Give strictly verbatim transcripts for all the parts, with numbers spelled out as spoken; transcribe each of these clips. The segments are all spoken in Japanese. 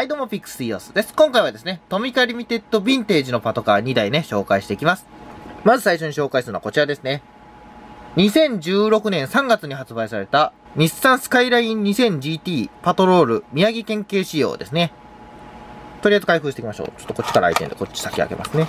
はい、どうも、ピクスイオスです。今回はですね、トミカリミテッドヴィンテージのパトカーにだいね、紹介していきます。まず最初に紹介するのはこちらですね。にせんじゅうろくねんさんがつに発売された、日産スカイライン にせんジーティー パトロール宮城県警仕様ですね。とりあえず開封していきましょう。ちょっとこっちから開いてるんで、こっち先開けますね。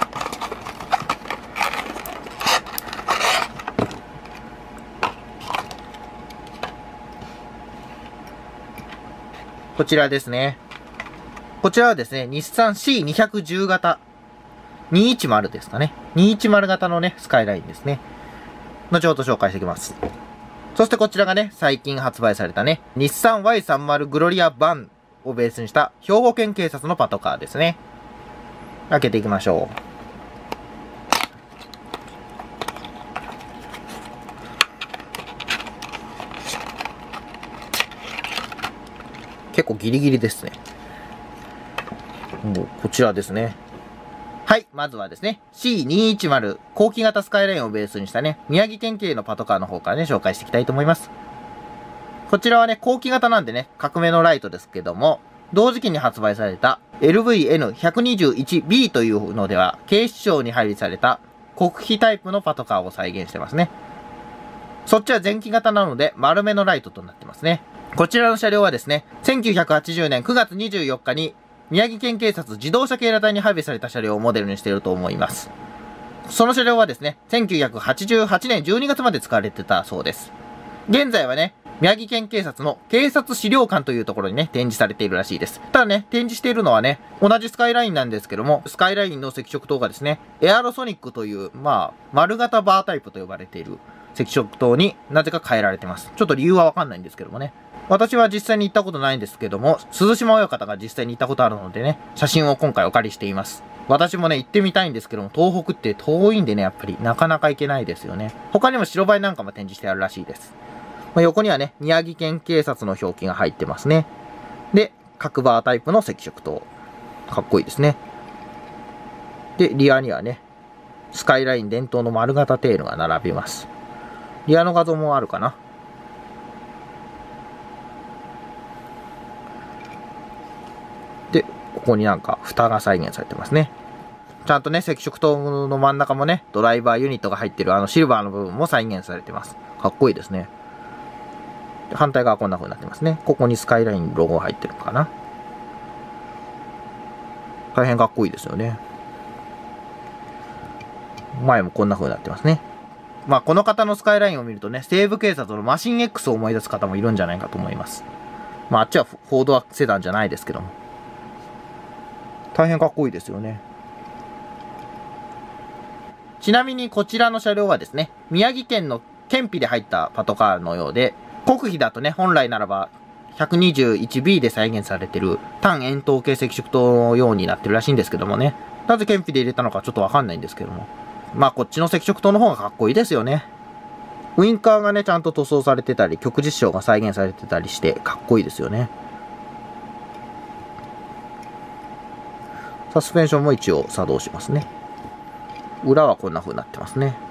こちらですね。こちらはですね、日産 シーにひゃくじゅう 型。にひゃくじゅうですかね。にひゃくじゅう型のね、スカイラインですね。後ほど紹介していきます。そしてこちらがね、最近発売されたね、日産 ワイさんじゅう グロリアバンをベースにした兵庫県警察のパトカーですね。開けていきましょう。結構ギリギリですね。もうこちらですね。はい。まずはですね、シーにひゃくじゅう 後期型スカイラインをベースにしたね、宮城県警のパトカーの方からね、紹介していきたいと思います。こちらはね、後期型なんでね、革命のライトですけども、同時期に発売された エルブイエヌひゃくにじゅういちビー というのでは、警視庁に配備された国費タイプのパトカーを再現してますね。そっちは前期型なので、丸めのライトとなってますね。こちらの車両はですね、せんきゅうひゃくはちじゅうねんくがつにじゅうよっかに、宮城県警察自動車警ら隊に配備された車両をモデルにしていると思います。その車両はですね、せんきゅうひゃくはちじゅうはちねんじゅうにがつまで使われてたそうです。現在はね、宮城県警察の警察資料館というところにね、展示されているらしいです。ただね、展示しているのはね、同じスカイラインなんですけども、スカイラインの赤色灯がですね、エアロソニックという、まあ、丸型バータイプと呼ばれている赤色灯になぜか変えられてます。ちょっと理由はわかんないんですけどもね。私は実際に行ったことないんですけども、鈴島親方が実際に行ったことあるのでね、写真を今回お借りしています。私もね、行ってみたいんですけども、東北って遠いんでね、やっぱりなかなか行けないですよね。他にも白バイなんかも展示してあるらしいです。まあ、横にはね、宮城県警察の表記が入ってますね。で、角バータイプの赤色灯。かっこいいですね。で、リアにはね、スカイライン伝統の丸型テールが並びます。リアの画像もあるかな。で、ここになんか蓋が再現されてますね。ちゃんとね、赤色灯の真ん中もね、ドライバーユニットが入ってるあのシルバーの部分も再現されてます。かっこいいですね。で、反対側はこんな風になってますね。ここにスカイラインロゴが入ってるのかな。大変かっこいいですよね。前もこんな風になってますね。まあ、この方のスカイラインを見るとね、西部警察のマシン X を思い出す方もいるんじゃないかと思います。まあ、あっちはフォードセダンじゃないですけども。大変かっこいいですよね。ちなみにこちらの車両はですね、宮城県の県費で入ったパトカーのようで、国費だとね、本来ならば ひゃくにじゅういちビー で再現されている単円筒形赤色灯のようになってるらしいんですけどもね。なぜ県費で入れたのかちょっとわかんないんですけども。まあこっちの赤色灯の方がかっこいいですよね。ウインカーがね、ちゃんと塗装されてたり、曲実証が再現されてたりしてかっこいいですよね。サスペンションも一応作動しますね。裏はこんな風になってますね。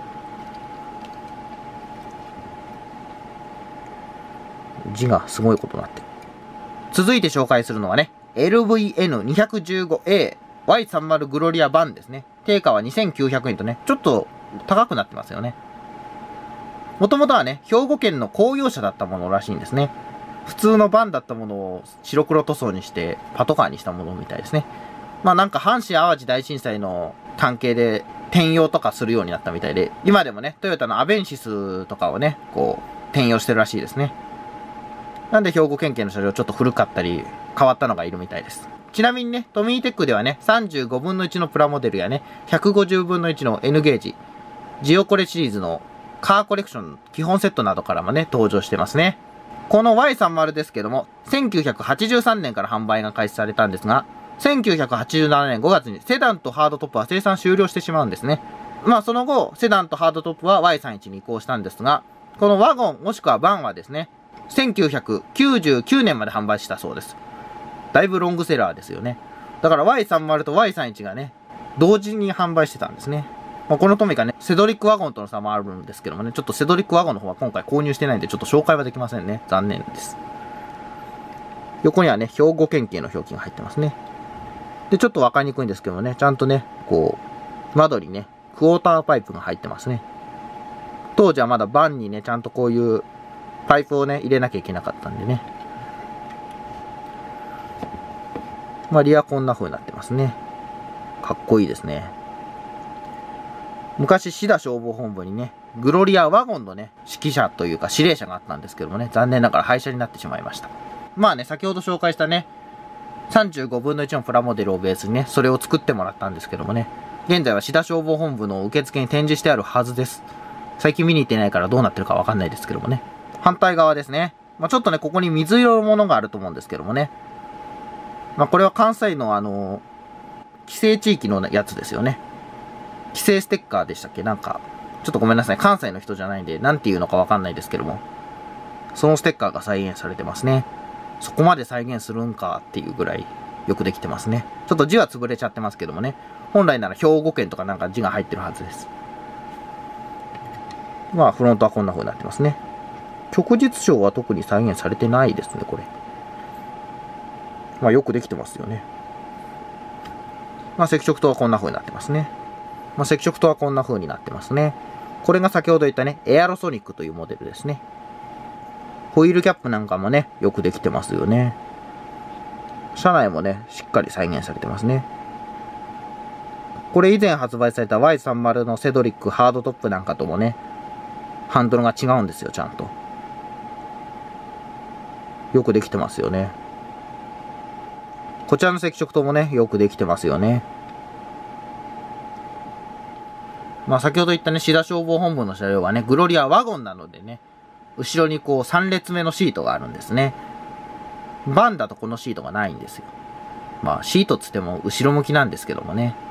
字がすごいことになってる。続いて紹介するのはね、エルブイエヌにひゃくじゅうごエーワイさんじゅう グロリアバンですね。定価はにせんきゅうひゃくえんとね、ちょっと高くなってますよね。もともとはね、兵庫県の公用車だったものらしいんですね。普通のバンだったものを白黒塗装にしてパトカーにしたものみたいですね。まあなんか阪神淡路大震災の関係で転用とかするようになったみたいで、今でもね、トヨタのアベンシスとかをね、こう、転用してるらしいですね。なんで兵庫県警の車両ちょっと古かったり、変わったのがいるみたいです。ちなみにね、トミーテックではね、さんじゅうごぶんのいちのプラモデルやね、ひゃくごじゅうぶんのいちの N ゲージ、ジオコレシリーズのカーコレクション基本セットなどからもね、登場してますね。この ワイさんじゅう ですけども、せんきゅうひゃくはちじゅうさんねんから販売が開始されたんですが、せんきゅうひゃくはちじゅうななねんごがつにセダンとハードトップは生産終了してしまうんですね。まあその後、セダンとハードトップは ワイさんじゅういち に移行したんですが、このワゴンもしくはバンはですね、せんきゅうひゃくきゅうじゅうきゅうねんまで販売したそうです。だいぶロングセラーですよね。だから ワイさんじゅう と ワイさんじゅういち がね、同時に販売してたんですね。まあ、このトミカね、セドリックワゴンとの差もあるんですけどもね、ちょっとセドリックワゴンの方は今回購入してないんで、ちょっと紹介はできませんね。残念です。 横にはね、兵庫県警の表記が入ってますね。で、ちょっとわかりにくいんですけどもね、ちゃんとね、こう、窓にね、クォーターパイプが入ってますね。当時はまだバンにね、ちゃんとこういうパイプをね、入れなきゃいけなかったんでね。まあ、リアこんな風になってますね。かっこいいですね。昔、シダ消防本部にね、グロリアワゴンのね、指揮者というか指令者があったんですけどもね、残念ながら廃車になってしまいました。まあね、先ほど紹介したね、さんじゅうごぶんのいちのプラモデルをベースにね、それを作ってもらったんですけどもね、現在はシダ消防本部の受付に展示してあるはずです。最近見に行ってないからどうなってるかわかんないですけどもね。反対側ですね。まあ、ちょっとね、ここに水色のものがあると思うんですけどもね。まあ、これは関西のあの、規制地域のやつですよね。規制ステッカーでしたっけなんか、ちょっとごめんなさい。関西の人じゃないんで、なんていうのかわかんないですけども。そのステッカーが再現されてますね。そこまで再現するんかっていうぐらいよくできてますね。ちょっと字は潰れちゃってますけどもね。本来なら兵庫県とかなんか字が入ってるはずです。まあ、フロントはこんな風になってますね。旭日賞は特に再現されてないですね、これ。まあ、よくできてますよね。まあ、赤色灯はこんな風になってますね。まあ、赤色灯はこんな風になってますね。これが先ほど言ったね、エアロソニックというモデルですね。ホイールキャップなんかもね、よくできてますよね。車内もね、しっかり再現されてますね。これ以前発売された ワイさんじゅう のセドリックハードトップなんかともね、ハンドルが違うんですよ、ちゃんと。よくできてますよね。こちらの赤色灯もね、よくできてますよね。まあ先ほど言ったね、シダ消防本部の車両はね、グロリアワゴンなのでね、後ろにこうさん列目のシートがあるんですね。バンだとこのシートがないんですよ。まあシートつっても後ろ向きなんですけどもね。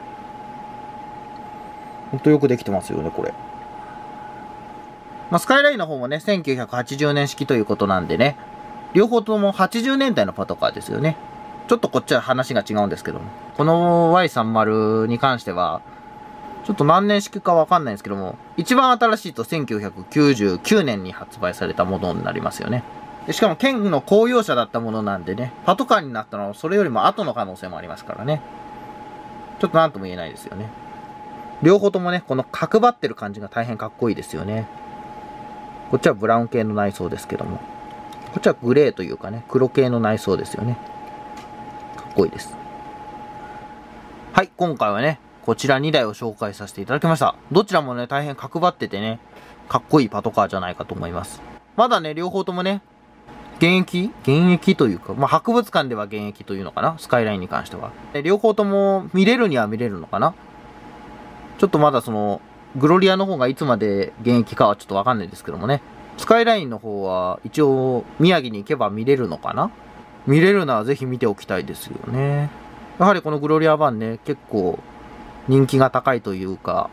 ほんとよくできてますよね、これ。まあスカイラインの方もね、せんきゅうひゃくはちじゅうねん式ということなんでね、両方ともはちじゅうねんだいのパトカーですよね。ちょっとこっちは話が違うんですけども。この ワイさんじゅう に関しては、ちょっと何年式かわかんないんですけども、一番新しいとせんきゅうひゃくきゅうじゅうきゅうねんに発売されたものになりますよね。でしかも県の公用車だったものなんでね、パトカーになったのはそれよりも後の可能性もありますからね。ちょっと何とも言えないですよね。両方ともね、この角張ってる感じが大変かっこいいですよね。こっちはブラウン系の内装ですけども、こっちはグレーというかね、黒系の内装ですよね。かっこいいです。はい、今回はね、こちらにだいを紹介させていただきました。どちらもね、大変角張っててね、かっこいいパトカーじゃないかと思います。まだね、両方ともね、現役現役というか、まあ、博物館では現役というのかなスカイラインに関しては。で両方とも見れるには見れるのかなちょっとまだその、グロリアの方がいつまで現役かはちょっとわかんないですけどもね。スカイラインの方は一応宮城に行けば見れるのかな見れるならぜひ見ておきたいですよね。やはりこのグロリア版ね、結構人気が高いというか、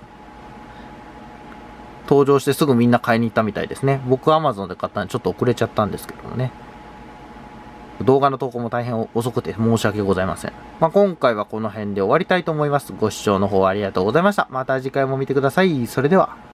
登場してすぐみんな買いに行ったみたいですね。僕 アマゾン で買ったんでちょっと遅れちゃったんですけどもね。動画の投稿も大変遅くて申し訳ございません。まあ、今回はこの辺で終わりたいと思います。ご視聴の方ありがとうございました。また次回も見てください。それでは。